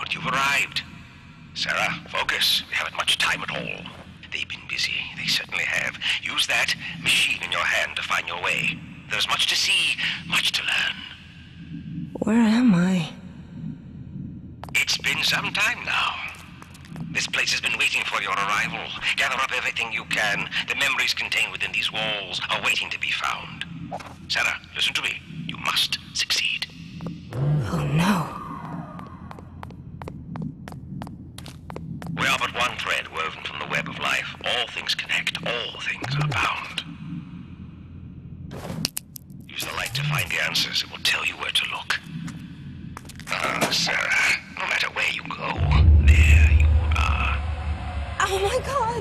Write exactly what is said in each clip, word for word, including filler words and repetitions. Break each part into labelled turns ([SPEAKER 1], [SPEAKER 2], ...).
[SPEAKER 1] moment you've arrived. Sarah, focus. We haven't much time at all. They've been busy. They certainly have. Use that machine in your hand to find your way. There's much to see, much to learn.
[SPEAKER 2] Where am I?
[SPEAKER 1] It's been some time now. This place has been waiting for your arrival. Gather up everything you can. The memories contained within these walls are waiting to be found. Sarah, listen to me. You must succeed.
[SPEAKER 2] Oh no.
[SPEAKER 1] We are but one thread woven from the web of life. All things connect. All things are bound. Use the light to find the answers. It will tell you where to look. Ah, Sarah, no matter where you go, there you are.
[SPEAKER 2] Oh my god!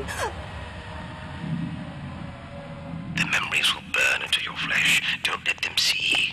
[SPEAKER 1] The memories will burn into your flesh. Don't let them see.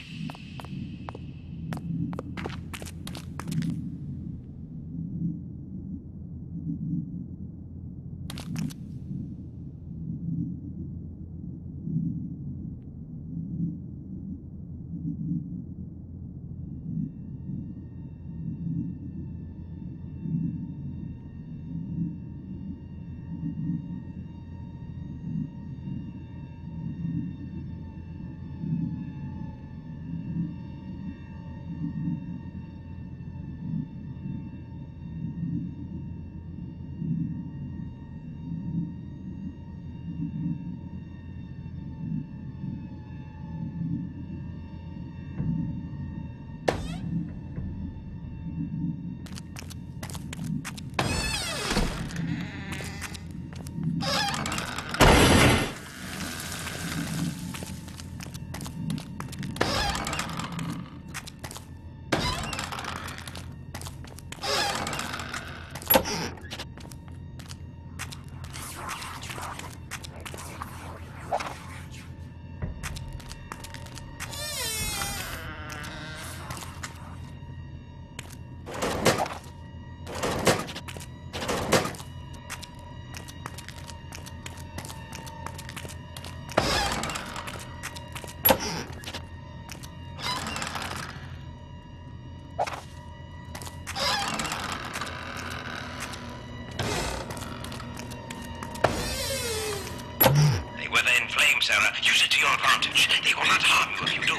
[SPEAKER 1] Sarah, use it to your advantage. They will not harm you if you do.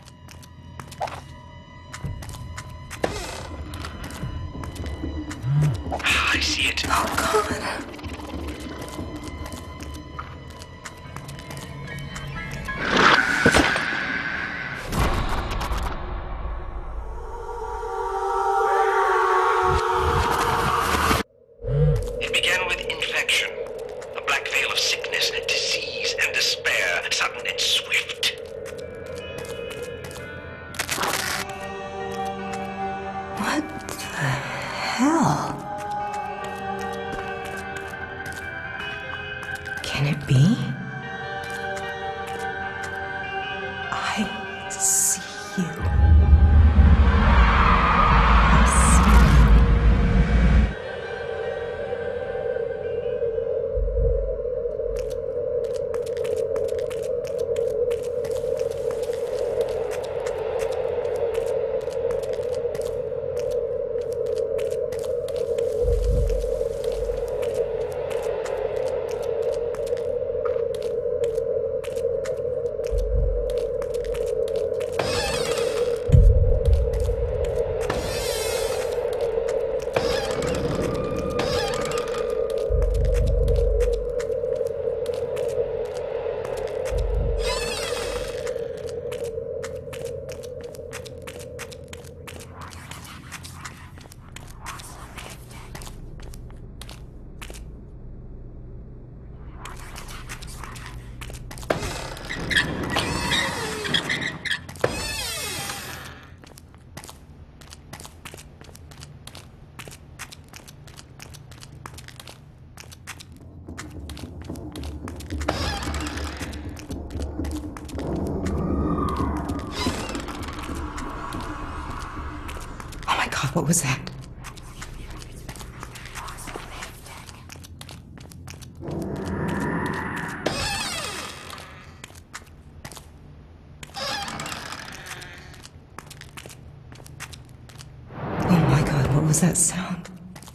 [SPEAKER 1] Ah, I see it.
[SPEAKER 2] Oh, God.
[SPEAKER 1] It began with infection. A black veil of sickness, disease, and despair, sudden and swift.
[SPEAKER 2] What the hell? Can it be? I see you. I see you. What was that? Oh my God, what was that sound?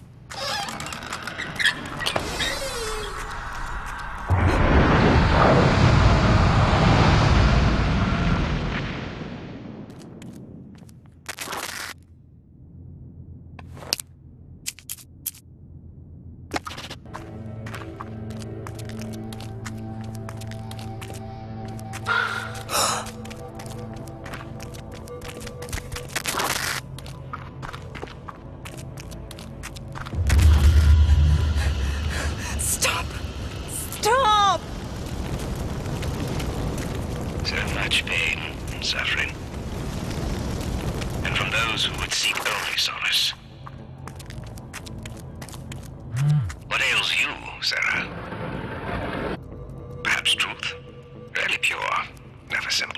[SPEAKER 2] Stop! Stop!
[SPEAKER 1] So much pain and suffering. And from those who would seek only solace. What ails you, Sarah? Perhaps truth? Really pure, never simple.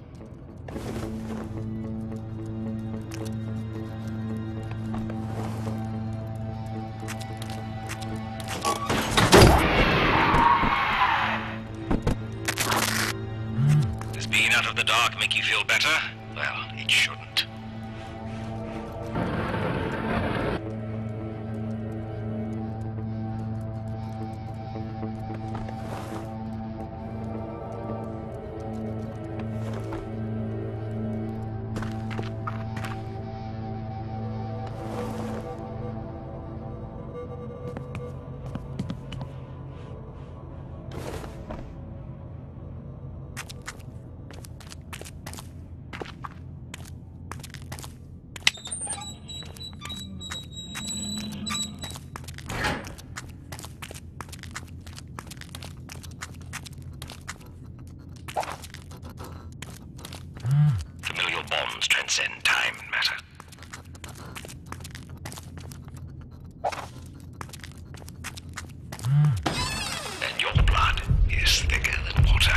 [SPEAKER 1] Does being out of the dark make you feel better? Well, it shouldn't. Familial bonds transcend time and matter. And your blood is thicker than water.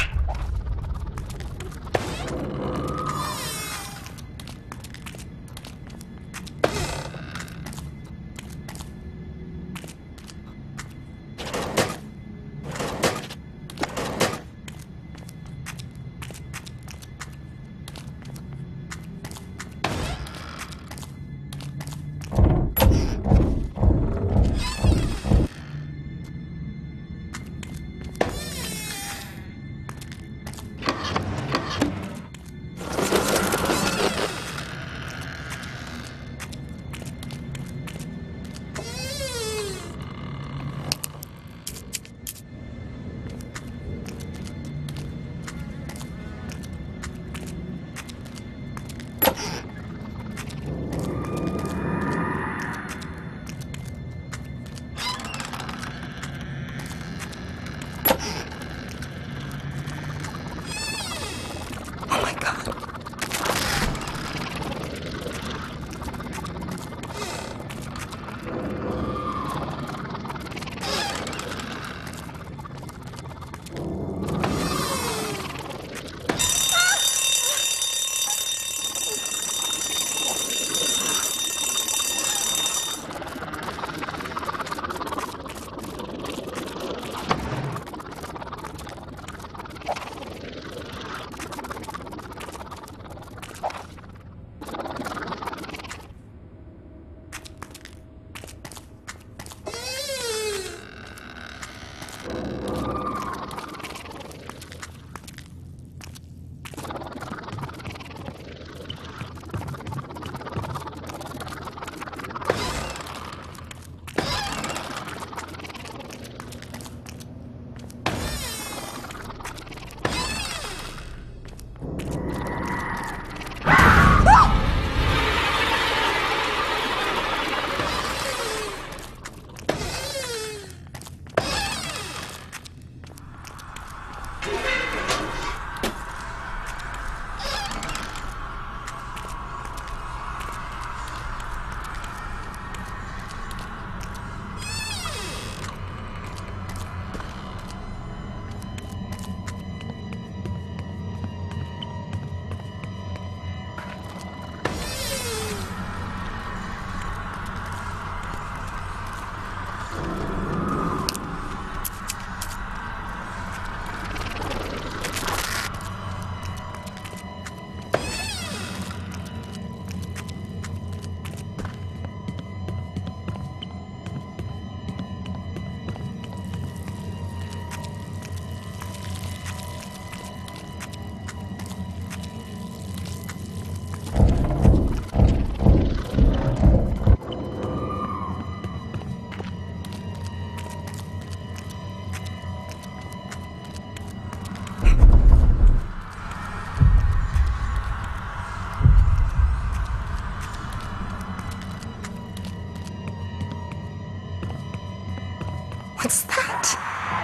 [SPEAKER 2] What's that?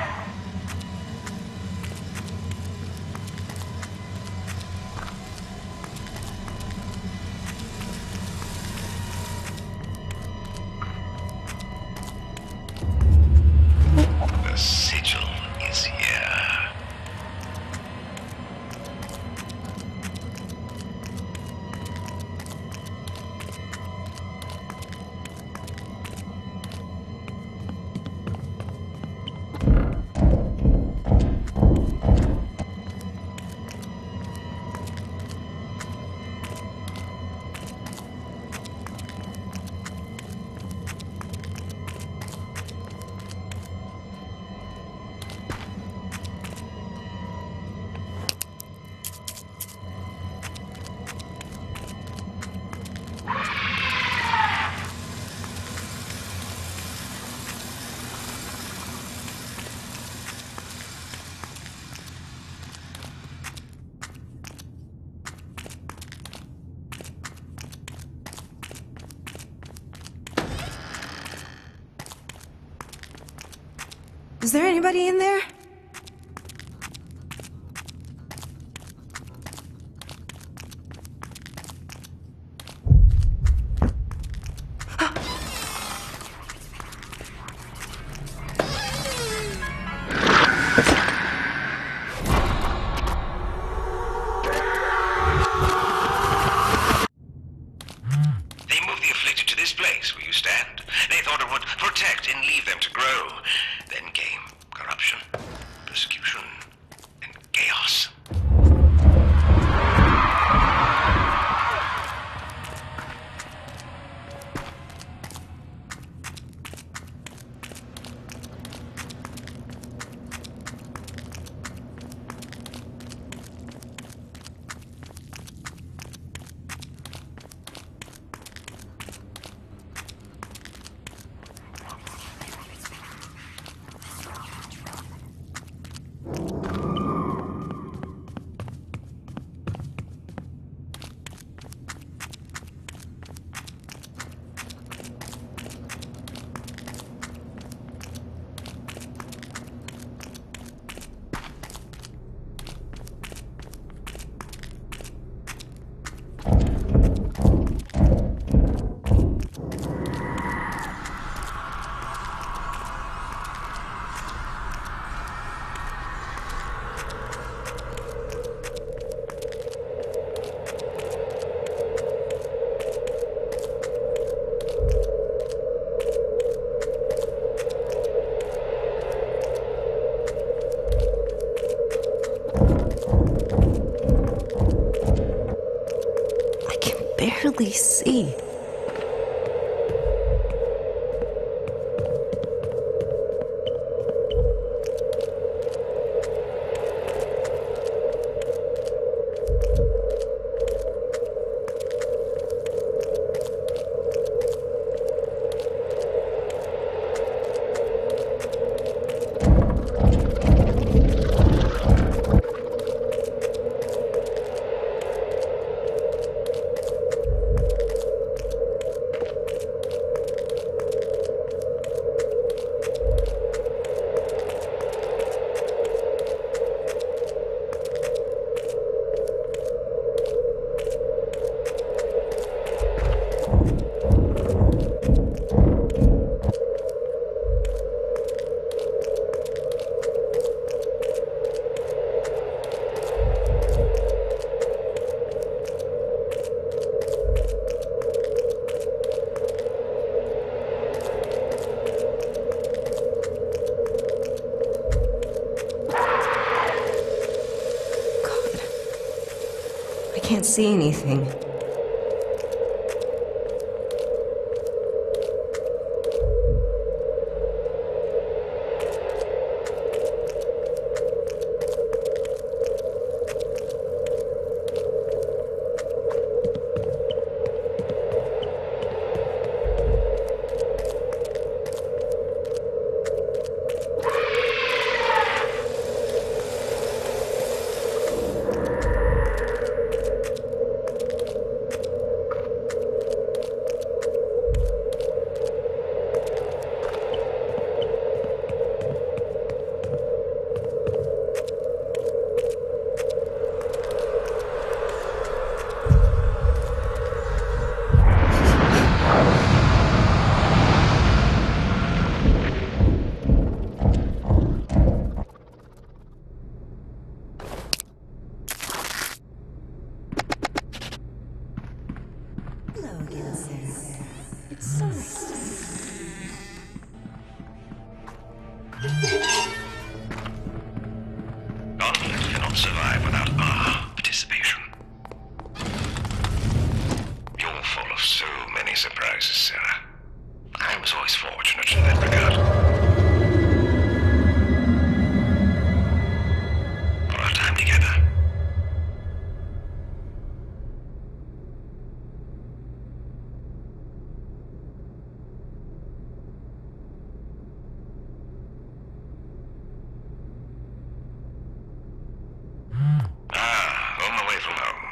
[SPEAKER 1] The sigil is here.
[SPEAKER 2] Is there anybody in there?
[SPEAKER 1] They moved the afflicted to this place where you stand. They thought it would protect and leave them to grow. Then came corruption, persecution, and chaos.
[SPEAKER 2] Barely see. I can't see anything.
[SPEAKER 1] Gauntlet cannot survive without our participation. You're full of so many surprises, Sarah. I was always fortunate in that regard. For our time together. Ah, on the way from home.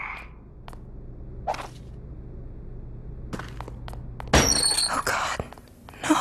[SPEAKER 2] Oh, God. No.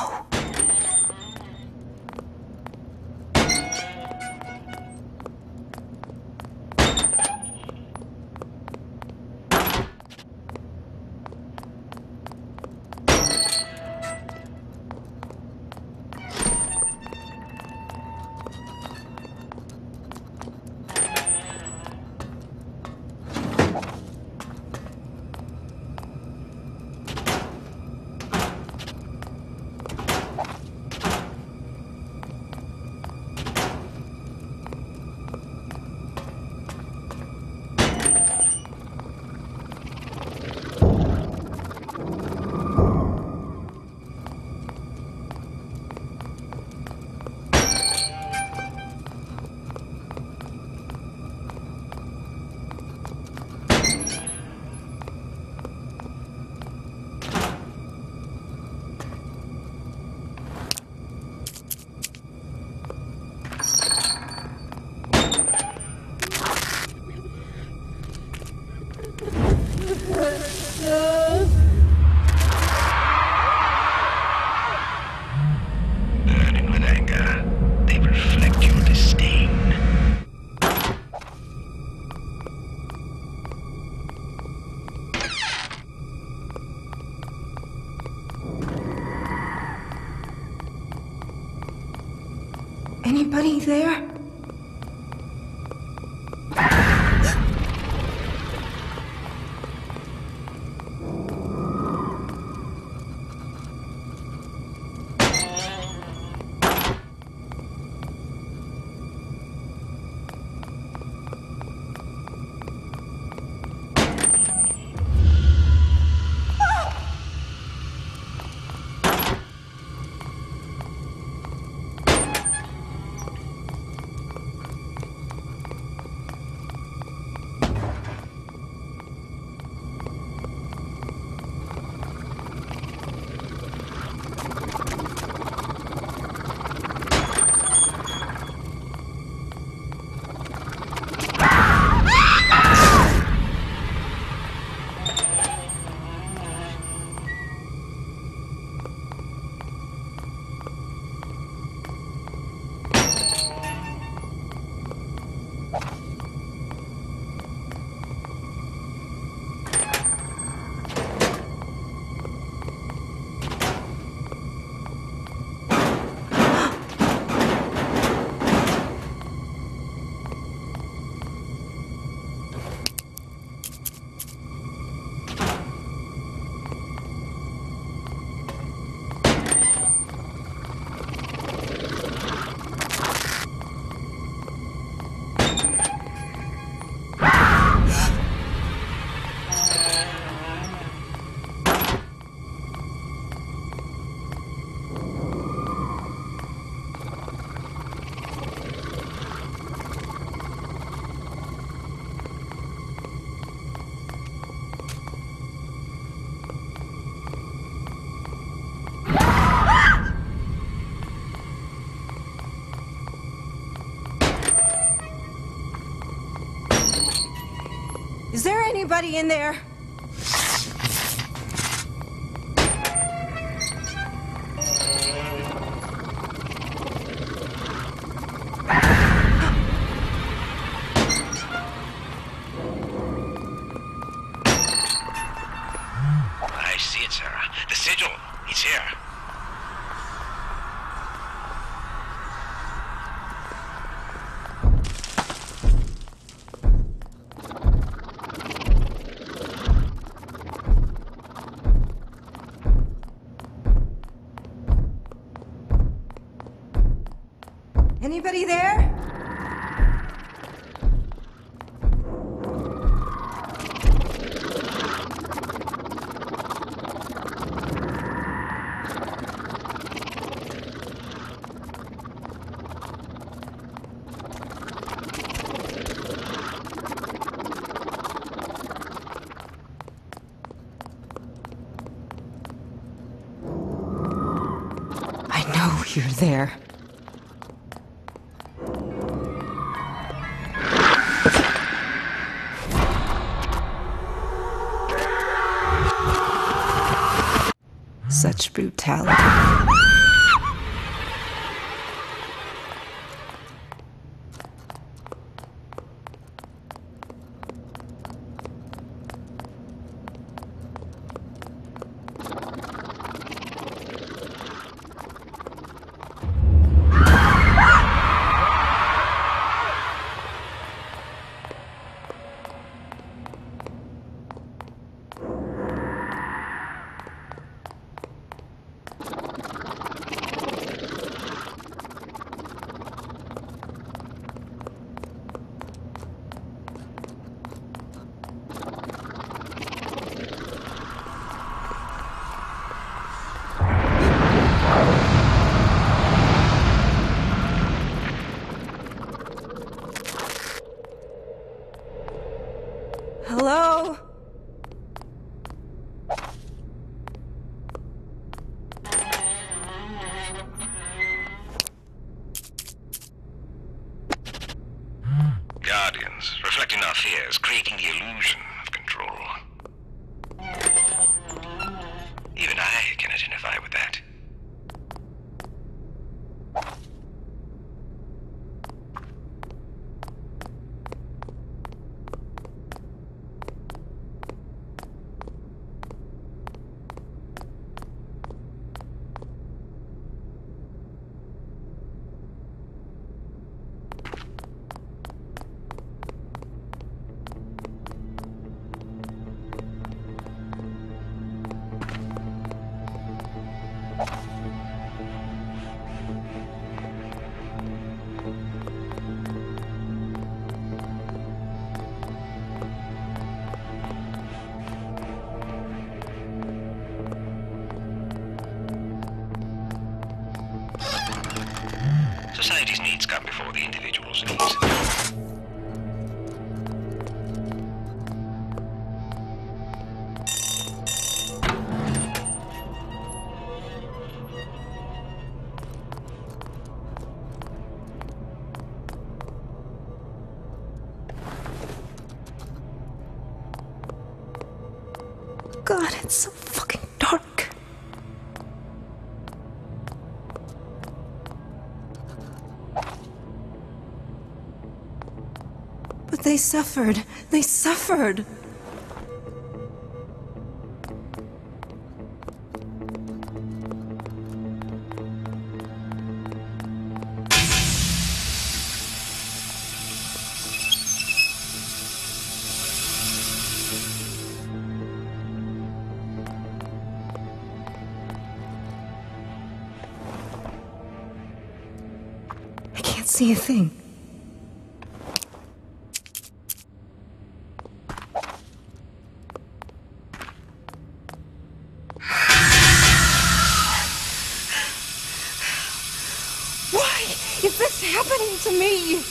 [SPEAKER 1] Burning with anger, they reflect your disdain.
[SPEAKER 2] Anybody there? Is there anybody in there?
[SPEAKER 1] I see it, Sarah. The sigil. It's here.
[SPEAKER 2] Anybody there? I know you're there. Such brutality. Hello?
[SPEAKER 1] Guardians, reflecting our fears, creating the illusion of control. Even I can identify with that. Society's needs come before the individual's needs.
[SPEAKER 2] God, it's so fucking dark. But they suffered. They suffered. I can't see a thing. Why is this happening to me?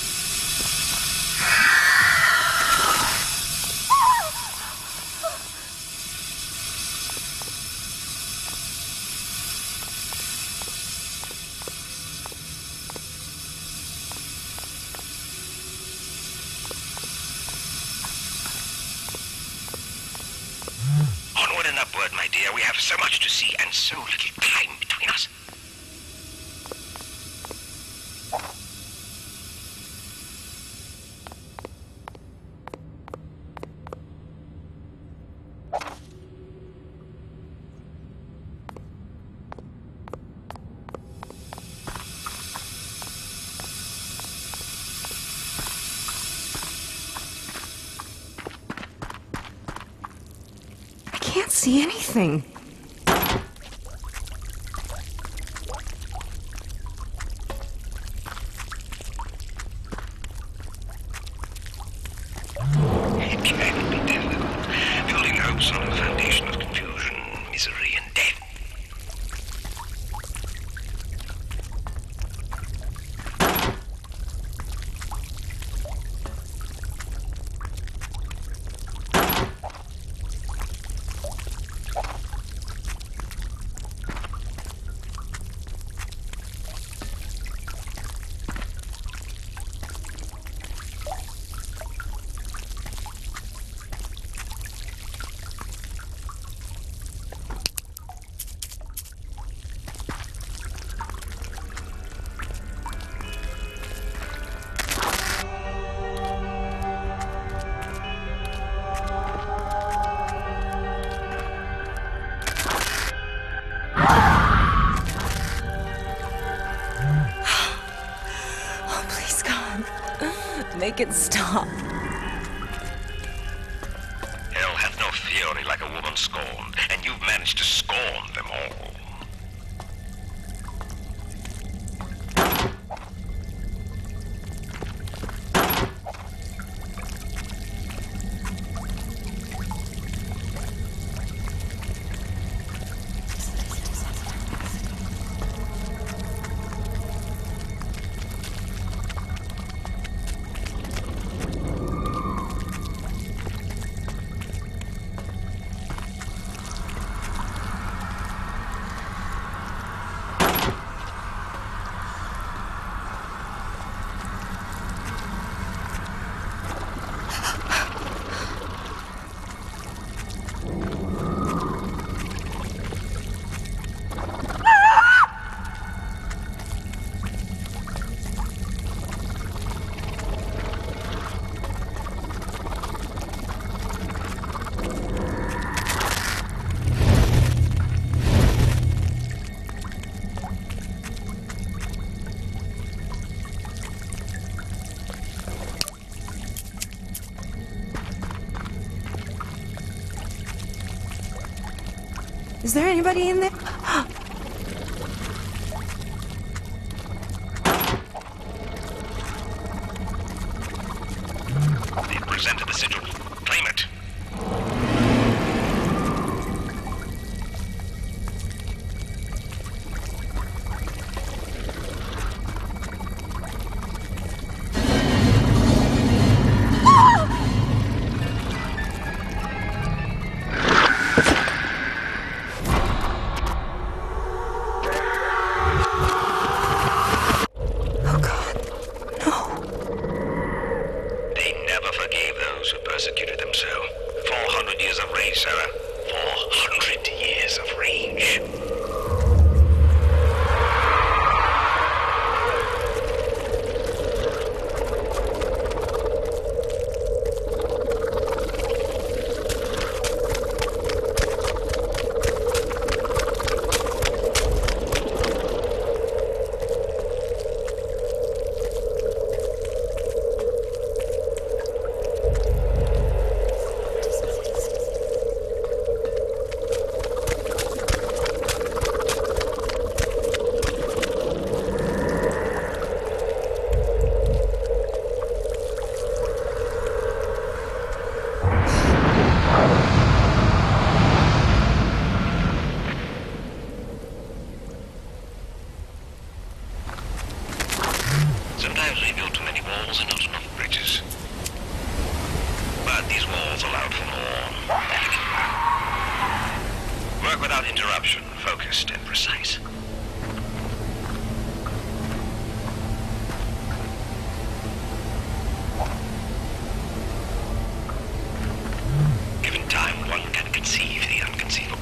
[SPEAKER 1] Onward and upward, my dear. We have so much to see and so little time between us.
[SPEAKER 2] I can't see anything.
[SPEAKER 1] can be difficult, building hopes on a foundation of confusion, misery, and death.
[SPEAKER 2] Make it stop.
[SPEAKER 1] Hell hath no fury like a woman scorned, and you've managed to scorn them all.
[SPEAKER 2] Is there anybody in there?
[SPEAKER 1] They presented the sigil. Claim it. Persecuted them so. Four hundred years of rage, Sarah. Four hundred years of rage. Sometimes we build too many walls and not enough bridges. But these walls allowed for more. Work without interruption, focused and precise. Given time, one can conceive the unconceivable.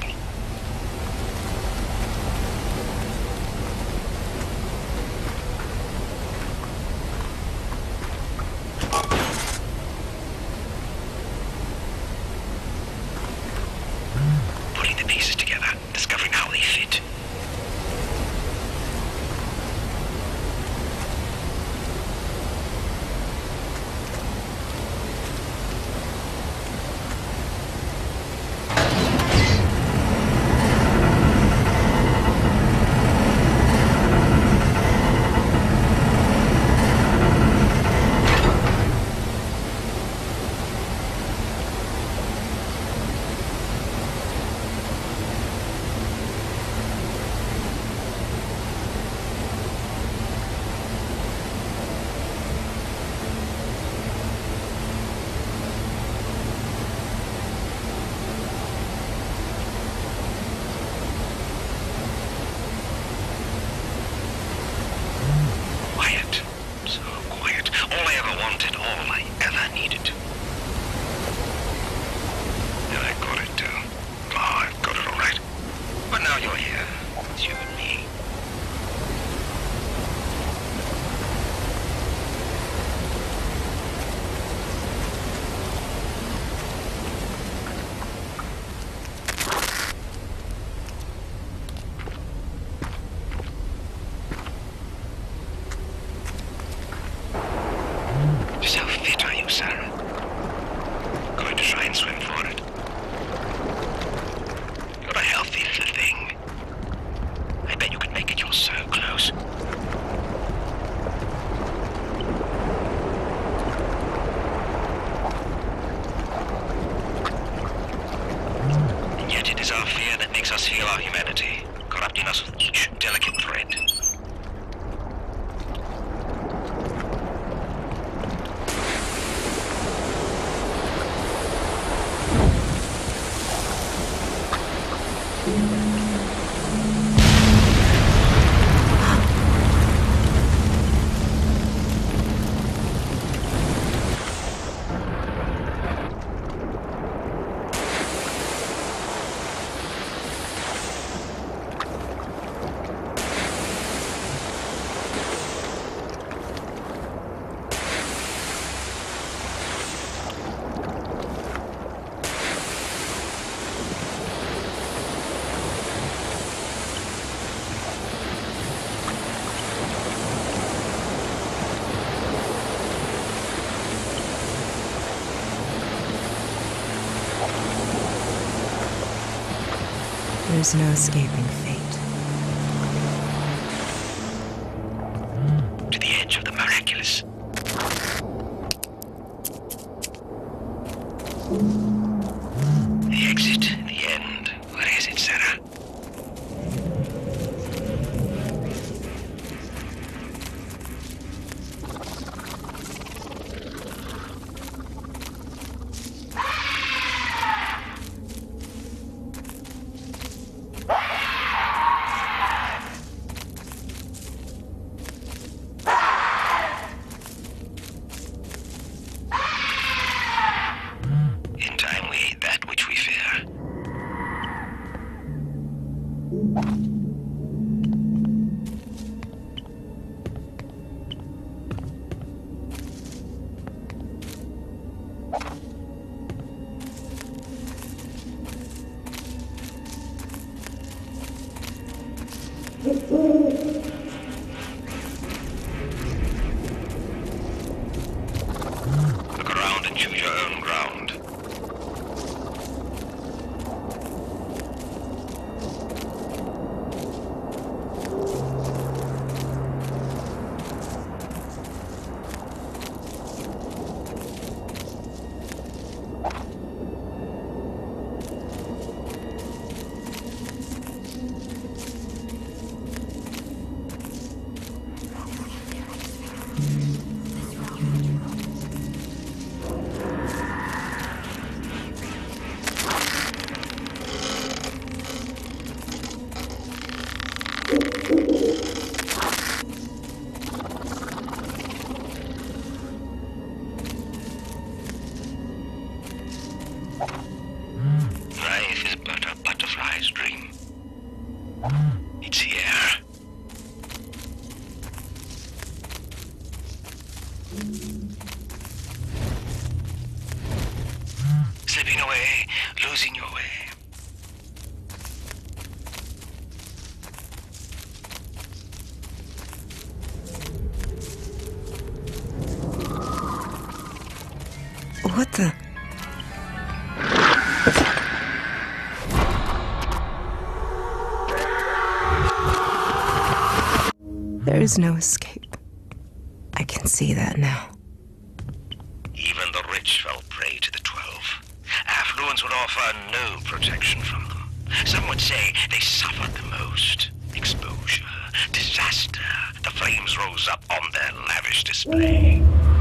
[SPEAKER 1] Putting the pieces together, discovering how they fit. is our fear that makes us feel our humanity, corrupting us with each delicate thread.
[SPEAKER 2] There's no escaping fate.
[SPEAKER 1] To the edge of the miraculous. The exit, the end. Where is it, Sarah? Look around and choose your own ground. Life is but a butterfly's dream. It's here. Slipping away, losing your way.
[SPEAKER 2] What the? There is no escape. I can see that now.
[SPEAKER 1] Even the rich fell prey to the Twelve. Affluence would offer no protection from them. Some would say they suffered the most. Exposure, disaster. The flames rose up on their lavish display.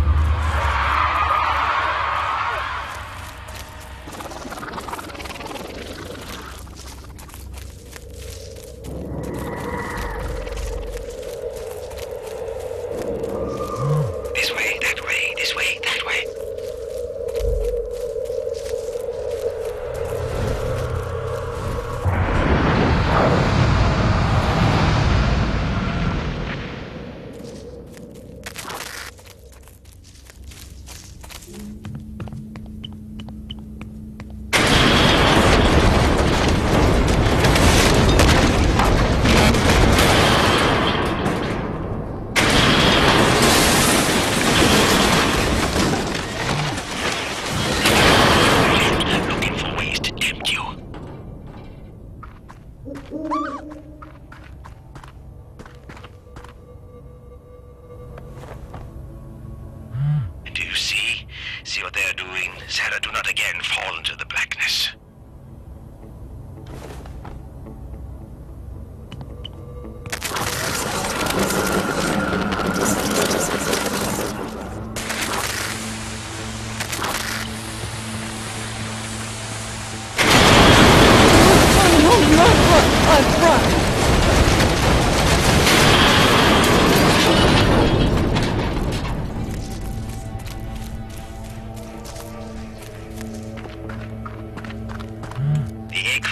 [SPEAKER 1] Do you see? See what they are doing? Sarah, do not again fall into the blackness.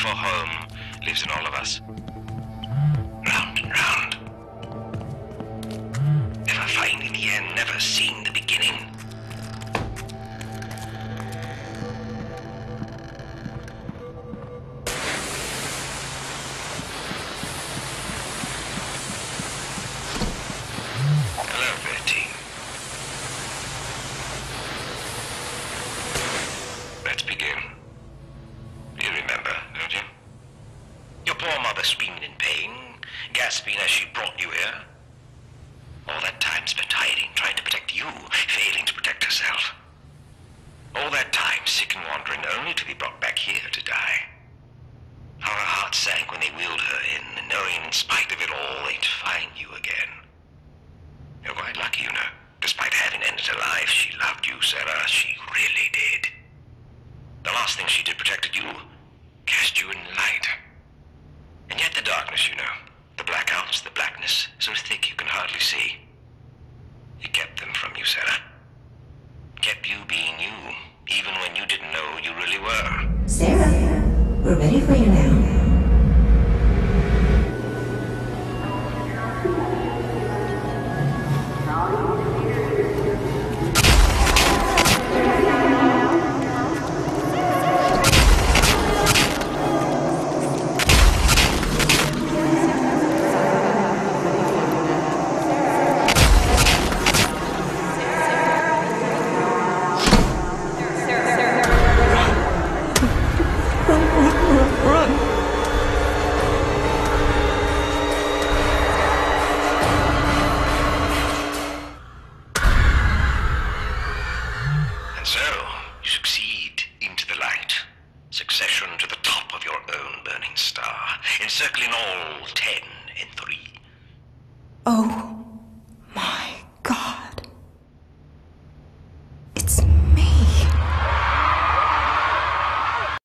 [SPEAKER 1] for home lives in all of us. Round and round. Never finding the end, never seeing the beginning. Hello, Bertie. Let's begin. You remember, don't you? Your poor mother screaming in pain, gasping as she brought you here. All that time spent hiding, trying to protect you, failing to protect herself. All that time sick and wandering, only to be brought back here to die. How her heart sank when they wheeled her in, knowing in spite of it all they'd find you again. You're quite lucky, you know. Despite having ended her life, she loved you, Sarah. She really did. The last thing she did protected you, cast you in light. And yet the darkness, you know, the blackouts, the blackness, so thick you can hardly see. It kept them from you, Sarah. Kept you being you, even when you didn't know you really were.
[SPEAKER 2] Sarah, we're ready for you now.
[SPEAKER 1] And so, you succeed into the light. Succession to the top of your own burning star, encircling all ten in three.
[SPEAKER 2] Oh,